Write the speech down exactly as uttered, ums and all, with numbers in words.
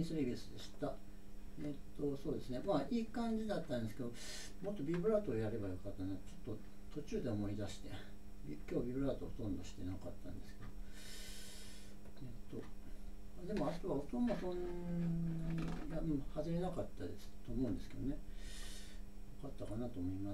ミス・レビスでした。えっとそうですね、まあいい感じだったんですけど、もっとビブラートをやればよかったな、ちょっと途中で思い出して、今日ビブラートほとんどしてなかったんですけど、えっとでもあとは音もそんなに、いや、うん、外れなかったですと思うんですけどね、よかったかなと思います。